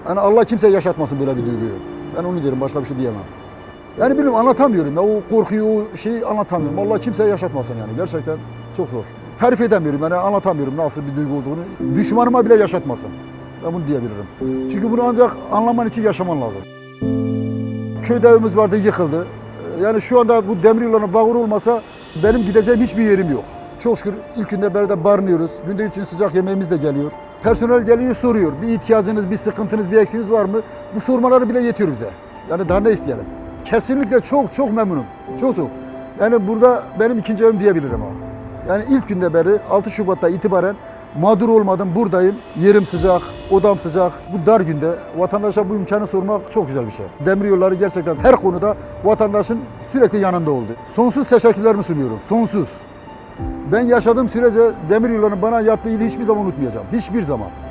Yani Allah kimseye yaşatmasın böyle bir duyguyu. Ben onu diyorum, başka bir şey diyemem. Yani bilmiyorum, anlatamıyorum ya, o korkuyu, o şeyi anlatamıyorum. Allah kimseye yaşatmasın yani, gerçekten çok zor. Tarif edemiyorum yani, anlatamıyorum nasıl bir duygu olduğunu. Düşmanıma bile yaşatmasın. Ben bunu diyebilirim. Çünkü bunu ancak anlaman için yaşaman lazım. Köyde evimiz vardı, yıkıldı. Yani şu anda bu demiryollarının vapuru olmasa benim gideceğim hiçbir yerim yok. Çok şükür ilk günden beri de barınıyoruz. Günde 3 gün sıcak yemeğimiz de geliyor. Personel geliyor, soruyor. Bir ihtiyacınız, bir sıkıntınız, bir eksiğiniz var mı? Bu sormaları bile yetiyor bize. Yani daha ne isteyelim? Kesinlikle çok memnunum. Çok. Yani burada benim ikinci evim diyebilirim ama. Yani ilk günde beri 6 Şubat'ta itibaren mağdur olmadım, buradayım. Yerim sıcak, odam sıcak. Bu dar günde vatandaşa bu imkanı sormak çok güzel bir şey. Demiryolları gerçekten her konuda vatandaşın sürekli yanında oldu. Sonsuz teşekkürlerimi sunuyorum, sonsuz. Ben yaşadığım sürece demiryollarının bana yaptığı iyiliği hiçbir zaman unutmayacağım. Hiçbir zaman.